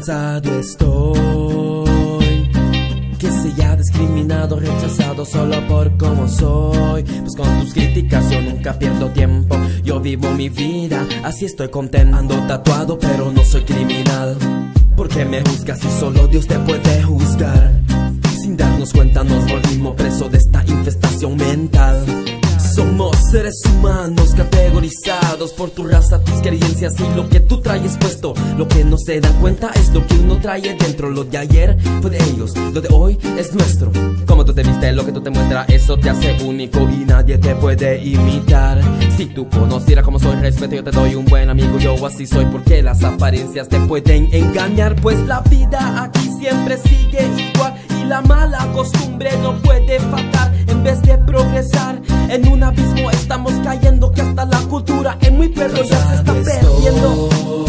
Cansado estoy que sea discriminado, rechazado solo por como soy. Pues con tus críticas yo nunca pierdo tiempo. Yo vivo mi vida, así estoy contento. Ando tatuado pero no soy criminal. ¿Por qué me juzgas si solo Dios te puede juzgar? Sin darnos cuenta nos volvimos presos de esta infestación mental. Somos seres humanos categorizados por tu raza, tus creencias y lo que tú traes puesto. Lo que no se dan cuenta es lo que uno trae dentro. Lo de ayer fue de ellos, lo de hoy es nuestro. Como tú te viste, lo que tú te muestras, eso te hace único y nadie te puede imitar. Si tú conocieras cómo soy, respeto, yo te doy un buen amigo. Yo así soy porque las apariencias te pueden engañar. Pues la vida aquí siempre sigue igual y la mala costumbre no puede faltar. En vez de progresar, en un abismo estamos cayendo, que hasta la cultura en mi perro ya se está perdiendo.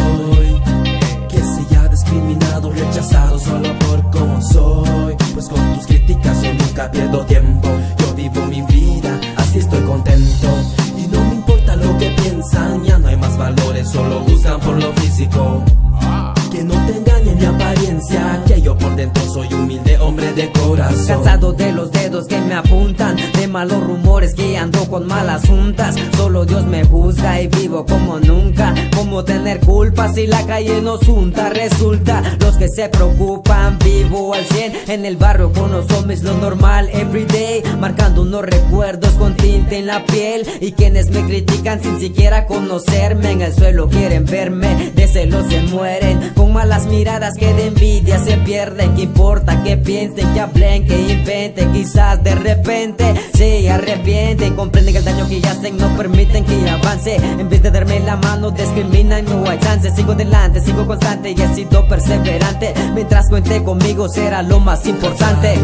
Que sea discriminado, rechazado solo por como soy. Pues con tus críticas yo nunca pierdo tiempo. Yo vivo mi vida, así estoy contento. Y no me importa lo que piensan, ya no hay más valores, solo juzgan por lo físico. Que no te engañen mi apariencia, que yo por dentro soy humilde, hombre de corazón. Cansado de los dedos que me apuntan, de malos rumores que ando con malas juntas. Solo Dios me juzga y vivo como nunca. ¿Cómo tener culpa si la calle nos junta? Resulta, los que se preocupan, vivo al 100. En el barrio con los hombres lo normal, everyday. Marcando unos recuerdos con tinta en la piel. Y quienes me critican sin siquiera conocerme, en el suelo quieren verme, de celos se mueren. Con malas miradas que de envidia se pierden. ¿Qué importa que piensen, que hablen, que inventen? Quizás de repente se arrepienten, comprenden que el daño que hacen no permiten que avance. En vez de darme la mano discriminan, no hay chance. Sigo adelante, sigo constante y he sido perseverante. Mientras cuente conmigo será lo más importante.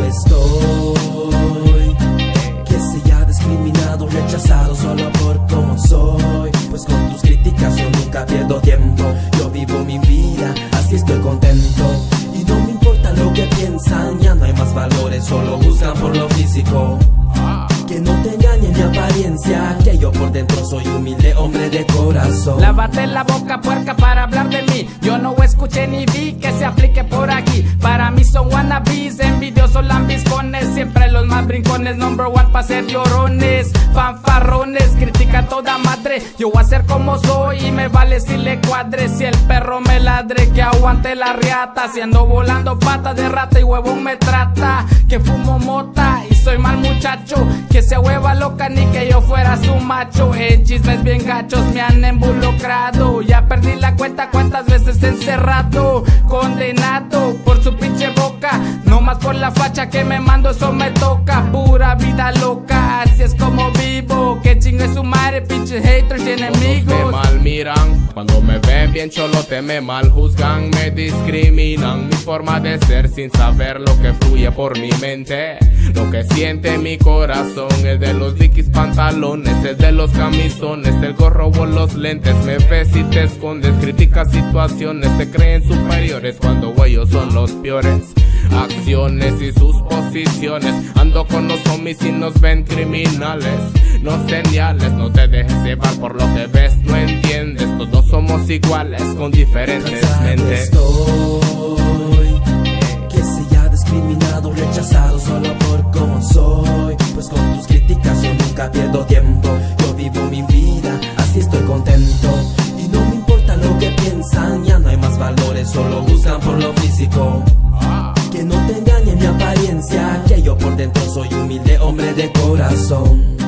Estoy que sea discriminado, rechazado solo por como soy. Pues con tus críticas yo nunca pierdo tiempo. Yo vivo mi vida, así estoy contento. Y no me importa lo que piensan, ya no hay más valores, solo juzgan por lo físico. Que no te engañen mi apariencia, que yo por dentro soy humilde, hombre de corazón. Lávate la boca, puerca, para hablar de mí. Yo no escuché ni vi que se aplique por aquí. Para mí son wannabes, envidiosos lambiscones. Siempre los más brincones, number one pa' ser llorones. Fanfarrones, critica toda madre. Yo voy a ser como soy y me vale si le cuadre. Si el perro me ladre, que aguante la riata. Si ando volando pata de rata y huevón me trata. Que fumo mota y soy mal muchacho. Que se hueva loca ni que yo fuera su macho. En chismes bien gachos me han involucrado. Ya perdí la cuenta cuántas veces encerrado. Condenado por su pinche boca. No más por la facha que me mando, eso me toca. Pura vida loca, así es como vivo. Que chingue su madre, pinches haters y enemigos. Todos me mal miran, cuando me ven bien cholote me mal juzgan, me discriminan. Mi forma de ser sin saber lo que fluye por mi mente. Lo que siente mi corazón, el de los dickies pantalones, el de los camisones, el gorro o los lentes. Me ves y te escondes, criticas situaciones, te creen superiores cuando ellos son los peores. Acciones y sus posiciones, ando con los homies y nos ven criminales. No señales, no te dejes llevar por lo que ves, no entiendes. Todos somos iguales con diferentes mentes. Estoy que sea discriminado, rechazado solo por como soy. Pues con tus críticas yo nunca pierdo tiempo. Yo vivo mi vida, así estoy contento. Y no me importa lo que piensan, ya no hay más valores, solo juzgan por lo físico. Que no te engañen mi apariencia, que yo por dentro soy humilde, hombre de corazón.